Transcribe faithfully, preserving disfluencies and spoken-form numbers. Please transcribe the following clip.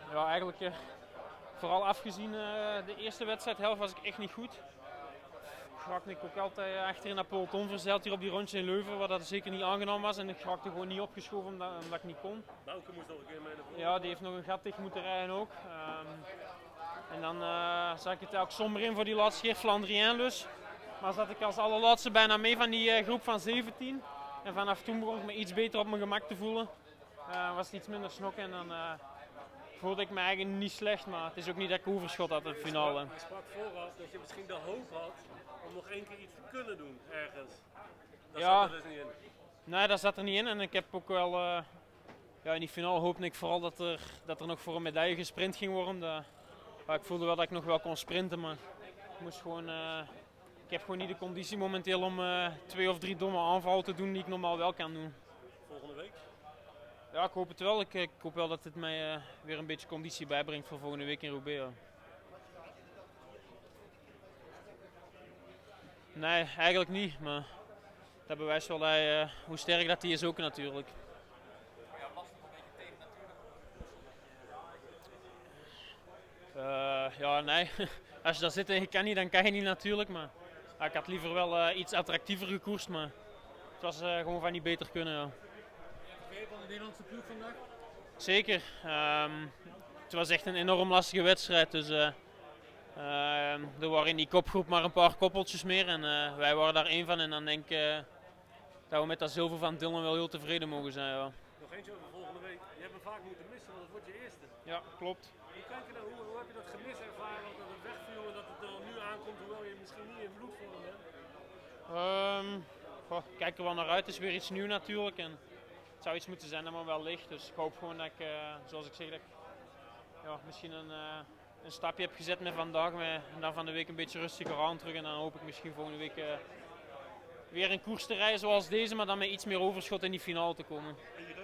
Ja, eigenlijk uh, vooral afgezien uh, de eerste wedstrijdhelft was ik echt niet goed. Raakte ik ook altijd uh, achter in dat peloton verzeild hier op die rondjes in Leuven, waar dat zeker niet aangenaam was. En ik raakte gewoon niet opgeschoven omdat, omdat ik niet kon. Bouke moest nog een keer mee naar voren. Ja, die heeft nog een gat dicht moeten rijden ook. Um, en dan uh, zag ik het ook somber in voor die laatste keer Flandrien dus. Maar zat ik als allerlaatste bijna mee van die uh, groep van zeventien. En vanaf toen begon ik me iets beter op mijn gemak te voelen. Uh, was het iets minder snokken en dan uh, voelde ik me eigenlijk niet slecht. Maar het is ook niet dat ik overschot had in de finale. Je sprak vooraf dat je misschien de hoop had om nog één keer iets te kunnen doen ergens. Dat ja, zat er dus niet in. Nee, dat zat er niet in. En ik heb ook wel... Uh, ja, in die finale hoopte ik vooral dat er, dat er nog voor een medaille gesprint ging worden. Dat, uh, ik voelde wel dat ik nog wel kon sprinten, maar ik moest gewoon... Uh, Ik heb gewoon niet de conditie momenteel om uh, twee of drie domme aanvallen te doen die ik normaal wel kan doen. Volgende week? Ja, ik hoop het wel. Ik, ik hoop wel dat het mij uh, weer een beetje conditie bijbrengt voor volgende week in Roubaix. Ja. Nee, eigenlijk niet. Maar dat bewijst wel dat hij, uh, hoe sterk dat hij is ook natuurlijk. Ja, lastig een beetje tegen Uh, natuurlijk. ja, nee. Als je daar zit en je kan niet, dan kan je niet natuurlijk. Maar ja, ik had liever wel uh, iets attractiever gekoerst, maar het was uh, gewoon van niet beter kunnen. Ja. Ben je van de Nederlandse ploeg vandaag? Zeker. Um, het was echt een enorm lastige wedstrijd. Dus, uh, uh, er waren in die kopgroep maar een paar koppeltjes meer en uh, wij waren daar één van. En dan denk ik uh, dat we met dat zilver van Dylan wel heel tevreden mogen zijn. Ja. Nog eentje over volgende week. Je hebt hem vaak moeten missen, want het wordt je eerste. Ja, klopt. Hoe, kijk je nou, hoe, hoe heb je dat gemis ervaren dat het wegviel en dat het er nu aankomt, hoewel je misschien niet in bloedvorm bent? Um, goh, ik kijk er wel naar uit. Het is weer iets nieuws natuurlijk. En het zou iets moeten zijn dat me wel ligt. Dus ik hoop gewoon dat ik, uh, zoals ik zeg, dat ik ja, misschien een, uh, een stapje heb gezet met vandaag. Met, en dan van de week een beetje rustiger aan terug. En dan hoop ik misschien volgende week uh, weer een koers te rijden zoals deze, maar dan met iets meer overschot in die finale te komen.